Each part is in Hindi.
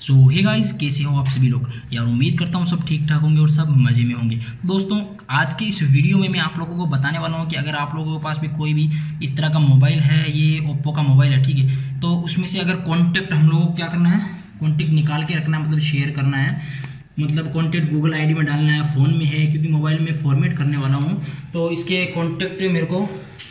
सो हे गाइस, कैसे हो आप सभी लोग यार। उम्मीद करता हूँ सब ठीक ठाक होंगे और सब मज़े में होंगे। दोस्तों, आज की इस वीडियो में मैं आप लोगों को बताने वाला हूँ कि अगर आप लोगों के पास भी कोई भी इस तरह का मोबाइल है, ये ओप्पो का मोबाइल है, ठीक है, तो उसमें से अगर कॉन्टैक्ट हम लोगों को क्या करना है, कॉन्टैक्ट निकाल के रखना है, मतलब शेयर करना है, मतलब कॉन्टैक्ट गूगल आईडी में डालना है, फ़ोन में है, क्योंकि मोबाइल में फॉर्मेट करने वाला हूँ तो इसके कॉन्टैक्ट मेरे को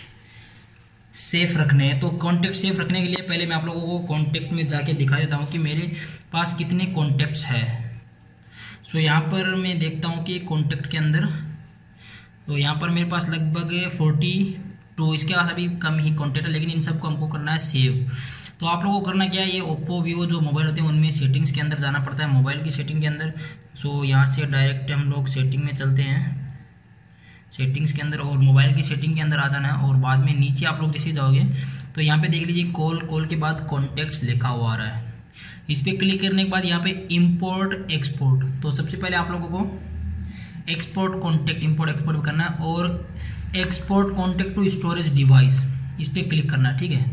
सेफ रखने हैं। तो कॉन्टैक्ट सेफ रखने के लिए पहले मैं आप लोगों को कॉन्टैक्ट में जाके दिखा देता हूँ कि मेरे पास कितने कॉन्टैक्ट्स है। सो यहाँ पर मैं देखता हूँ कि कॉन्टैक्ट के अंदर, तो यहाँ पर मेरे पास लगभग 40 तो इसके पास अभी कम ही कॉन्टैक्ट है, लेकिन इन सबको हमको करना है सेव। तो आप लोगों को करना क्या है, ये ओप्पो वीवो जो मोबाइल होते हैं उनमें सेटिंग्स के अंदर जाना पड़ता है, मोबाइल की सेटिंग के अंदर। सो यहाँ से डायरेक्ट हम लोग सेटिंग में चलते हैं, सेटिंग्स के अंदर, और मोबाइल की सेटिंग के अंदर आ जाना है। और बाद में नीचे आप लोग जैसे जाओगे तो यहाँ पे देख लीजिए कॉल के बाद कॉन्टैक्ट्स लिखा हुआ आ रहा है। इस पर क्लिक करने के बाद यहाँ पे इंपोर्ट एक्सपोर्ट, तो सबसे पहले आप लोगों को एक्सपोर्ट कॉन्टैक्ट, इंपोर्ट एक्सपोर्ट करना है, और export contact to storage device, इस पर क्लिक करना है, ठीक है।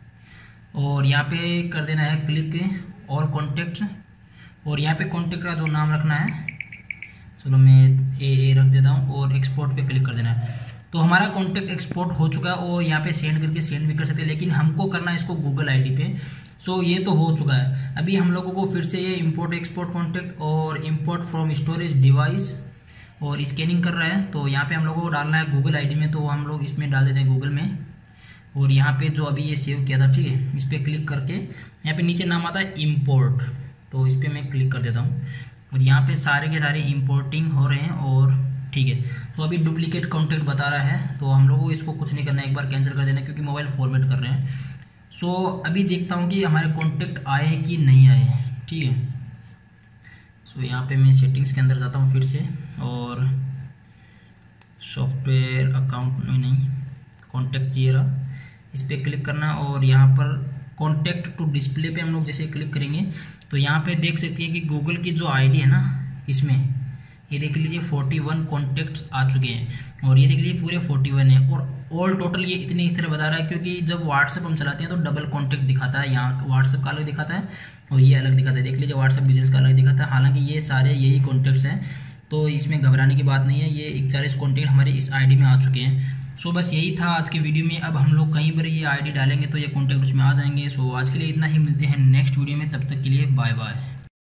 और यहाँ पे कर देना है क्लिक ऑल कॉन्टैक्ट्स, और यहाँ पे कॉन्टैक्ट का जो नाम रखना है, चलो मैं ए रख देता हूँ, और एक्सपोर्ट पे क्लिक कर देना है। तो हमारा कॉन्टैक्ट एक्सपोर्ट हो चुका है, और यहाँ पे सेंड करके सेंड भी कर सकते हैं, लेकिन हमको करना है इसको गूगल आईडी पे। सो ये तो हो चुका है। अभी हम लोगों को फिर से ये इंपोर्ट एक्सपोर्ट कॉन्टैक्ट और इंपोर्ट फ्रॉम स्टोरेज डिवाइस और स्कैनिंग कर रहा है। तो यहाँ पे हम लोगों को डालना है गूगल आईडी में, तो हम लोग इसमें डाल देते हैं गूगल में, और यहाँ पे जो अभी ये सेव किया था, ठीक है, इस पर क्लिक करके यहाँ पे नीचे नाम आता है इम्पोर्ट, तो इस पर मैं क्लिक कर देता हूँ, और यहाँ पे सारे के सारे इंपोर्टिंग हो रहे हैं, और ठीक है। तो अभी डुप्लीकेट कॉन्टैक्ट बता रहा है, तो हम लोग को इसको कुछ नहीं करना है, एक बार कैंसिल कर देना, क्योंकि मोबाइल फॉर्मेट कर रहे हैं। सो अभी देखता हूँ कि हमारे कॉन्टैक्ट आए कि नहीं आए, ठीक है। सो यहाँ पे मैं सेटिंग्स के अंदर जाता हूँ फिर से, और सॉफ्टवेयर अकाउंट में नहीं, कॉन्टैक्ट ये रहा, इस पर क्लिक करना, और यहाँ पर कॉन्टैक्ट टू डिस्प्ले पे हम लोग जैसे क्लिक करेंगे तो यहाँ पे देख सकते हैं कि गूगल की जो आईडी है ना, इसमें ये देख लीजिए 41 कॉन्टैक्ट्स आ चुके हैं, और ये देख लीजिए पूरे 41 है, और ऑल टोटल ये इतने इस तरह बता रहा है, क्योंकि जब व्हाट्सएप हम चलाते हैं तो डबल कॉन्टैक्ट दिखाता है, यहाँ व्हाट्सएप का अलग दिखाता है और ये अलग दिखाता है, देख लीजिए व्हाट्सएप बिजनेस का अलग दिखाता है। हालांकि ये सारे यही कॉन्टैक्ट्स हैं, तो इसमें घबराने की बात नहीं है, ये 41 कॉन्टैक्ट हमारे इस आईडी में आ चुके हैं। सो बस यही था आज के वीडियो में। अब हम लोग कहीं पर ये आईडी डालेंगे तो ये कॉन्टैक्ट उसमें आ जाएंगे। सो आज के लिए इतना ही, मिलते हैं नेक्स्ट वीडियो में, तब तक के लिए बाय बाय।